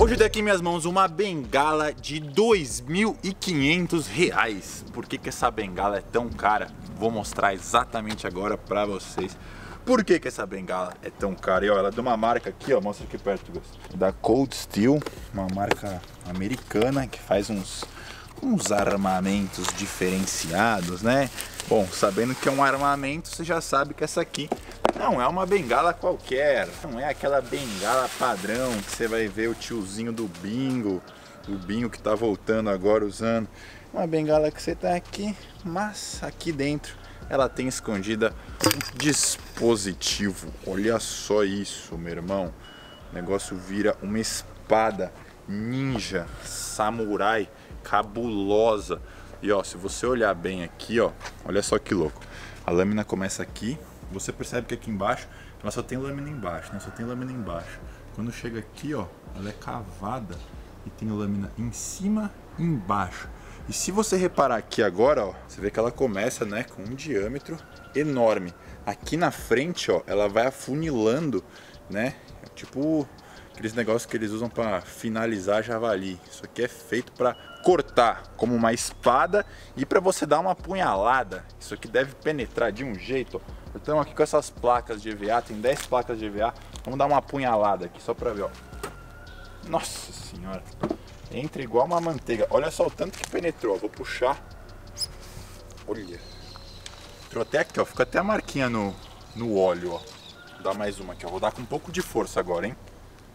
Hoje eu tenho aqui em minhas mãos uma bengala de R$2.500. Por que essa bengala é tão cara? Vou mostrar exatamente agora pra vocês. Por que essa bengala é tão cara? E ó, ela é de uma marca aqui, ó, mostra aqui perto, Gus. Da Cold Steel, uma marca americana que faz uns armamentos diferenciados, né? Bom, sabendo que é um armamento, você já sabe que essa aqui não é uma bengala qualquer. Não é aquela bengala padrão que você vai ver o tiozinho do bingo, o bingo que tá voltando agora usando. Uma bengala que você tá aqui, mas aqui dentro ela tem escondida um dispositivo. Olha só isso, meu irmão. O negócio vira uma espada ninja, samurai, cabulosa. E ó, se você olhar bem aqui, ó, olha só que louco. A lâmina começa aqui, você percebe que aqui embaixo ela só tem lâmina embaixo, né? Só tem lâmina embaixo. Quando chega aqui, ó, ela é cavada e tem lâmina em cima e embaixo. E se você reparar aqui agora, ó, você vê que ela começa, né, com um diâmetro enorme. Aqui na frente, ó, ela vai afunilando, né? Tipo aqueles negócios que eles usam para finalizar javali. Isso aqui é feito para cortar como uma espada e para você dar uma punhalada. Isso aqui deve penetrar de um jeito. Estamos aqui com essas placas de EVA, tem 10 placas de EVA. Vamos dar uma punhalada aqui só para ver, ó. Nossa senhora, entra igual uma manteiga. Olha só o tanto que penetrou. Vou puxar. Olha, entrou até aqui, ó. Fica até a marquinha no óleo, ó. Vou dar mais uma aqui, ó. Vou dar com um pouco de força agora, hein.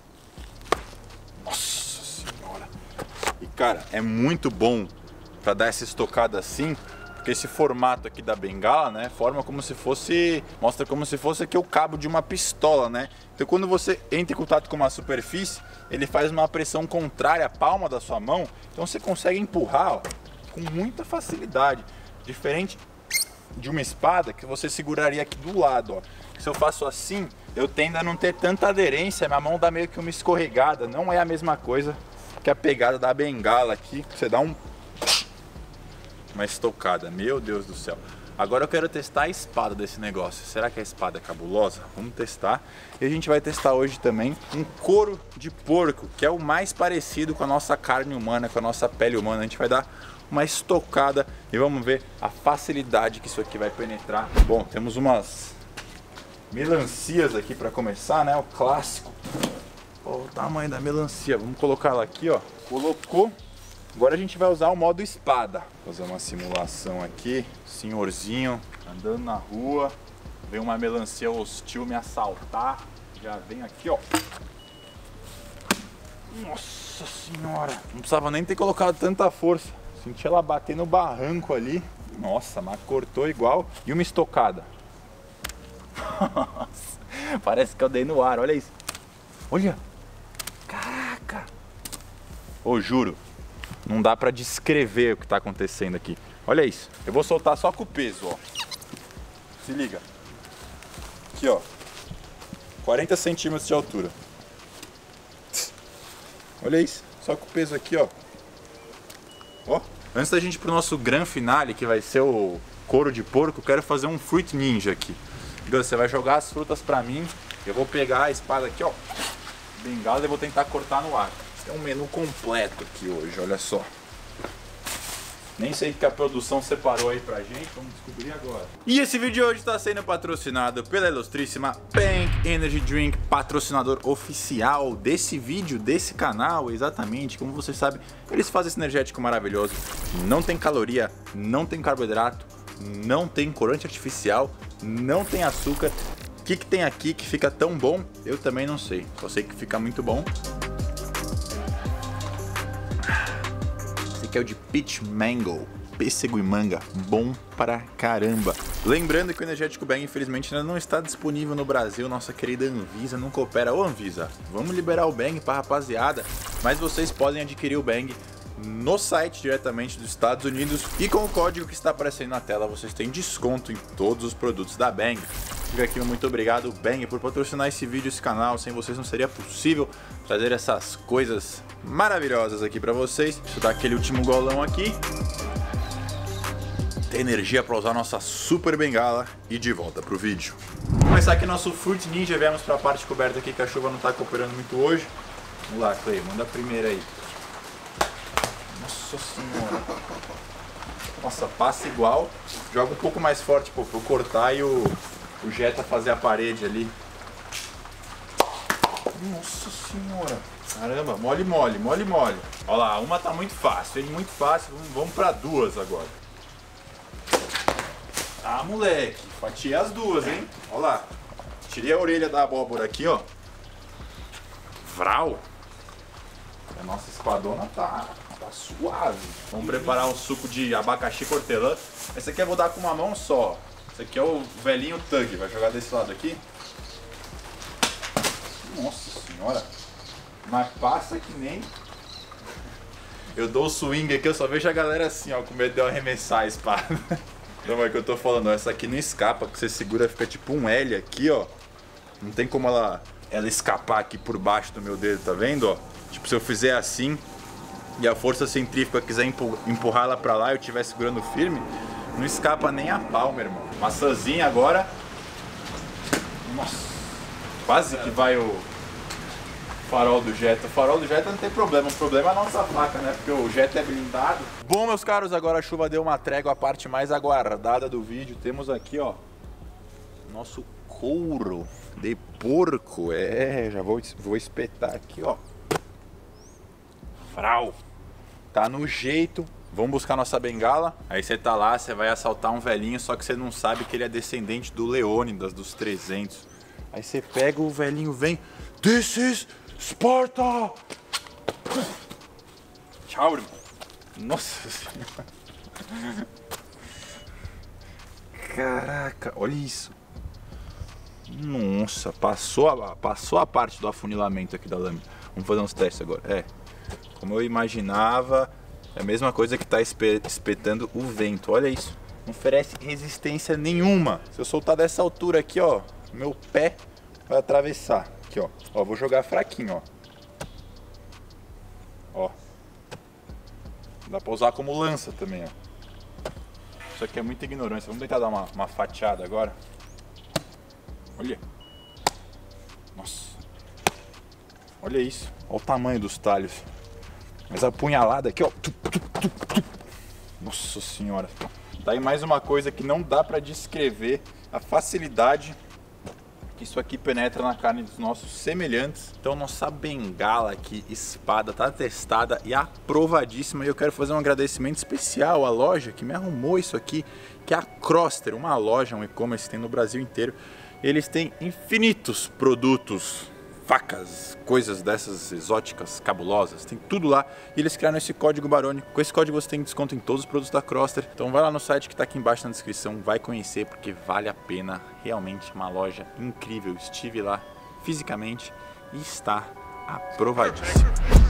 E cara, é muito bom para dar essa estocada assim, porque esse formato aqui da bengala, né, forma como se fosse, mostra como se fosse aqui o cabo de uma pistola, né? Então quando você entra em contato com uma superfície, ele faz uma pressão contrária à palma da sua mão, então você consegue empurrar, ó, com muita facilidade, diferente de uma espada que você seguraria aqui do lado, ó. Se eu faço assim, eu tendo a não ter tanta aderência, minha mão dá meio que uma escorregada, não é a mesma coisa que a pegada da bengala aqui, você dá uma estocada. Meu Deus do céu. Agora eu quero testar a espada desse negócio. Será que a espada é cabulosa? Vamos testar. E a gente vai testar hoje também um couro de porco, que é o mais parecido com a nossa carne humana, com a nossa pele humana. A gente vai dar uma estocada e vamos ver a facilidade que isso aqui vai penetrar. Bom, temos umas melancias aqui para começar, né? O clássico. Olha o tamanho da melancia. Vamos colocar ela aqui, ó. Colocou. Agora a gente vai usar o modo espada. Fazer uma simulação aqui. Senhorzinho andando na rua. Vem uma melancia hostil me assaltar. Já vem aqui, ó. Nossa senhora. Não precisava nem ter colocado tanta força. Senti ela bater no barranco ali. Nossa, mas cortou igual. E uma estocada. Nossa, parece que eu dei no ar. Olha isso. Olha. Caraca! Ô, juro, não dá pra descrever o que tá acontecendo aqui. Olha isso. Eu vou soltar só com o peso, ó. Se liga. Aqui, ó. 40 centímetros de altura. Olha isso. Só com o peso aqui, ó. Ó. Antes da gente ir pro nosso grande finale, que vai ser o couro de porco, eu quero fazer um fruit ninja aqui. Então, você vai jogar as frutas pra mim. Eu vou pegar a espada aqui, ó. Bengala e vou tentar cortar no ar. Tem um menu completo aqui hoje, olha só. Nem sei o que a produção separou aí pra gente, vamos descobrir agora. E esse vídeo de hoje está sendo patrocinado pela ilustríssima Bang Energy Drink, patrocinador oficial desse vídeo, desse canal, exatamente. Como você sabe, eles fazem esse energético maravilhoso. Não tem caloria, não tem carboidrato, não tem corante artificial, não tem açúcar. O que tem aqui que fica tão bom? Eu também não sei. Só sei que fica muito bom. Esse aqui é o de Peach Mango. Pêssego e manga. Bom pra caramba. Lembrando que o energético Bang, infelizmente, ainda não está disponível no Brasil. Nossa querida Anvisa não coopera. Ô Anvisa, vamos liberar o Bang pra rapaziada. Mas vocês podem adquirir o Bang no site diretamente dos Estados Unidos. E com o código que está aparecendo na tela, vocês têm desconto em todos os produtos da Bang. Fica aqui, muito obrigado, Bang, por patrocinar esse vídeo, esse canal. Sem vocês não seria possível trazer essas coisas maravilhosas aqui pra vocês. Deixa eu dar aquele último golão aqui. Ter energia pra usar nossa super bengala e de volta pro vídeo. Vamos começar aqui nosso Fruit Ninja. Viemos pra parte coberta aqui, que a chuva não tá cooperando muito hoje. Vamos lá, Clay, manda a primeira aí. Nossa senhora. Nossa, passa igual. Joga um pouco mais forte, pô, pra eu cortar e o Jetta fazer a parede ali. Nossa senhora. Caramba, mole, mole, mole, mole. Olha lá, uma tá muito fácil, hein? Muito fácil. Vamos pra duas agora. Ah, moleque. Fatiei as duas, hein? Olha lá. Tirei a orelha da abóbora aqui, ó. Vral. A nossa espadona tá suave. Vamos preparar um suco de abacaxi com hortelã. Esse aqui eu vou dar com uma mão só. Esse aqui é o velhinho Tug. Vai jogar desse lado aqui. Nossa senhora. Mas passa que nem... Eu dou o swing aqui, eu só vejo a galera assim, ó, com medo de eu arremessar a espada. Então é o que eu tô falando, ó, essa aqui não escapa, porque você segura, fica tipo um L aqui, ó. Não tem como ela escapar aqui por baixo do meu dedo, tá vendo, ó? Tipo, se eu fizer assim e a força centrífuga quiser empurrar ela pra lá e eu estiver segurando firme, não escapa nem a pau, meu irmão. Maçãzinha agora. Nossa, quase que vai o farol do Jetta. O farol do Jetta não tem problema, o problema é a nossa faca, né? Porque o Jetta é blindado. Bom, meus caros, agora a chuva deu uma trégua, a parte mais aguardada do vídeo. Temos aqui, ó, nosso couro de porco. Já vou espetar aqui, ó. Frau. Tá no jeito. Vamos buscar nossa bengala. Aí você tá lá, você vai assaltar um velhinho, só que você não sabe que ele é descendente do Leônidas, dos 300. Aí você pega, o velhinho vem. This is Sparta! Tchau, irmão. Nossa senhora. Caraca, olha isso. Nossa, passou a parte do afunilamento aqui da lâmina. Vamos fazer uns testes agora. Como eu imaginava, é a mesma coisa que está espetando o vento. Olha isso, não oferece resistência nenhuma. Se eu soltar dessa altura aqui, ó, meu pé vai atravessar. Aqui, ó. Ó, vou jogar fraquinho, ó. Ó. Dá pra usar como lança também, ó. Isso aqui é muita ignorância. Vamos tentar dar uma fatiada agora. Olha. Nossa. Olha isso. Olha o tamanho dos talhos. Mas a punhalada aqui, ó. Nossa senhora. Tá aí mais uma coisa que não dá pra descrever a facilidade que isso aqui penetra na carne dos nossos semelhantes. Então nossa bengala aqui, espada, tá testada e aprovadíssima. E eu quero fazer um agradecimento especial à loja que me arrumou isso aqui, que é a Croster, uma loja, um e-commerce que tem no Brasil inteiro. Eles têm infinitos produtos, facas, coisas dessas exóticas, cabulosas, tem tudo lá. E eles criaram esse código Barone. Com esse código você tem desconto em todos os produtos da Croster. Então vai lá no site que está aqui embaixo na descrição, vai conhecer porque vale a pena. Realmente uma loja incrível. Estive lá fisicamente e está aprovadíssimo.